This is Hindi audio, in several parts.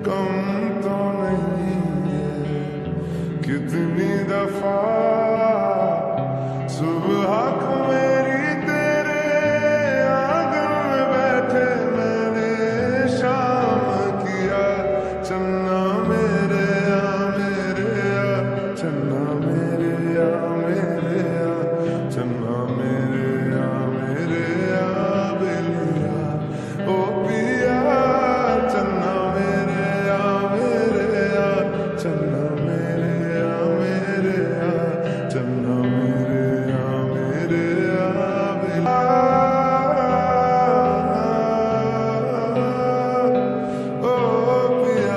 कम तो नहीं है। कितनी दफा सुबह को मेरी तेरे आंगन में बैठे मैंने शाम किया। चन्ना मेरे चन्ना मेरे चन्ना मेरे बेलिया ओ पिया। चन्ना मेरे चन्ना मेरे चन्ना मेरे बेलिया ओ पिया।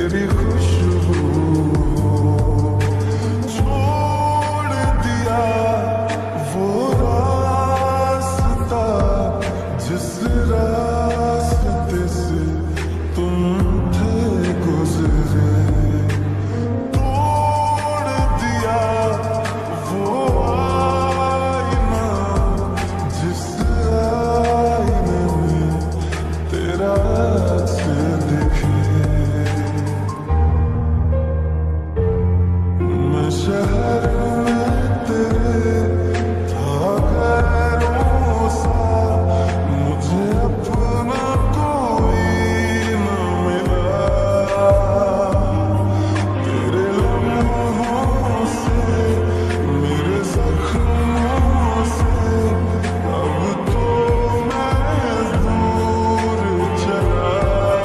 तेरी खुशबू छोड़ दिया वो रास्ता जिस रास्ते से तुम थे गुजरे, तोड़ दिया वो आईना जिस आईने में तेरा अक्स दिखे। मैं शहर में तेरे था गैरों सा, मुझे अपना कोई न मिला। तेरे लम्हों से मेरे जख्मों से अब तो मैं दूर चला।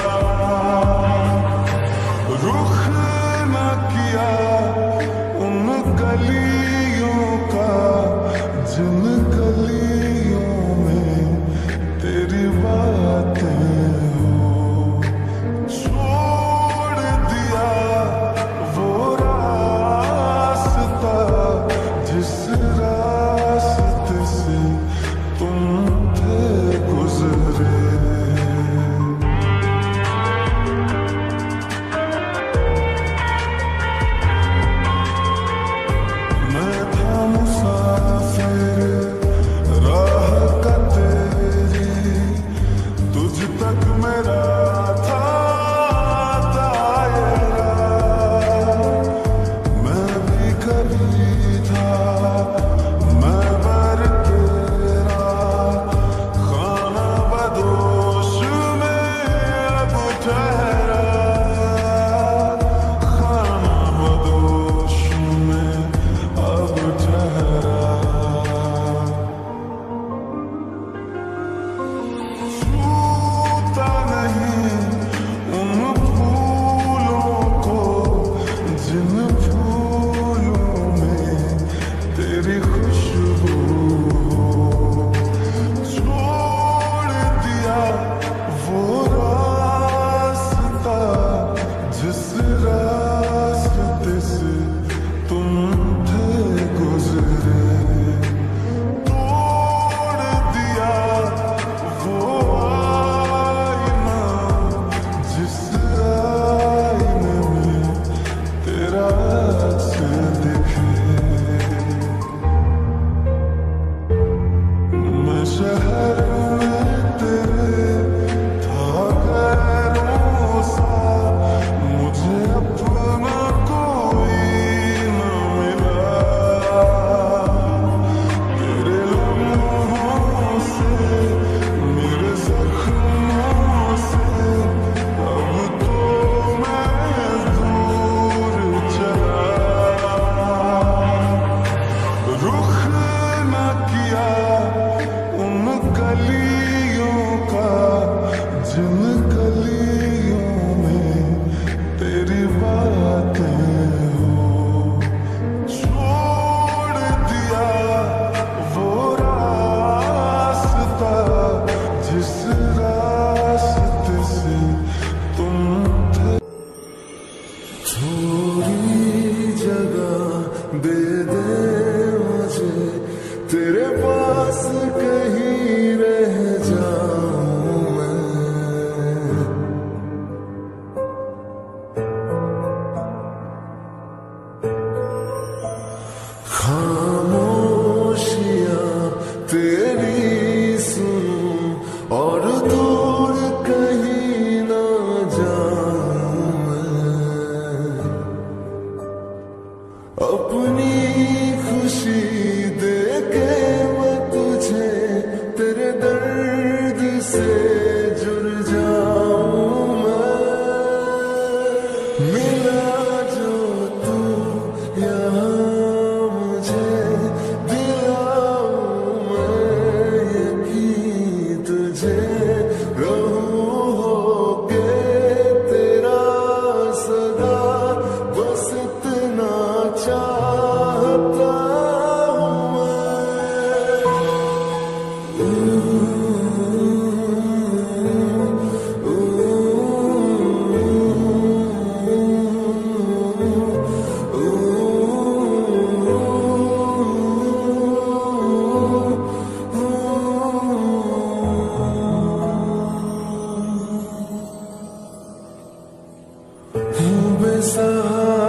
रुख न किया उन गलियों का जिन गलियों में तेरी बातें हो। छोड़ दिया वो रास्ता जिस रास्ते से तुम थे गुजरे। मैं था मुसाफिर राह का तेरी, तुझ तक मेरा था दायरा। मैं भी कभी था मैं बर तेरा, खाना बदोश में अब ठहरा। खाना बदोश में अब ठहरा। छूता नहीं उन फूलों को जिन फूलों में तेरी खुशबू हो। छोड़ दिया वो रास्ता जिस रास्ते से तुम थे गुजरे, तोड़ दिया वो आईना जिस आईने में तेरा अक्स दिखे। मैं शहर में तेरे था गैरों सा, मुझे अपना कोई न मिला। तेरे लम्हों से मेरे जख्मों से अब तो मैं दूर चला। रुख न किया उन गलियों का जिन गलियों में तेरी बातें हो। छोड़ दिया वो रास्ता जिस रास्ते से तुम थे। थोड़ी जगह दे दे मुझे, तेरे पास कहीं रह जाऊं मैं। खामोशियां तेरी सुनूं और दूर कहीं ना जाऊं मैं। अपनी खुशी दे के मैं तुझे सहारा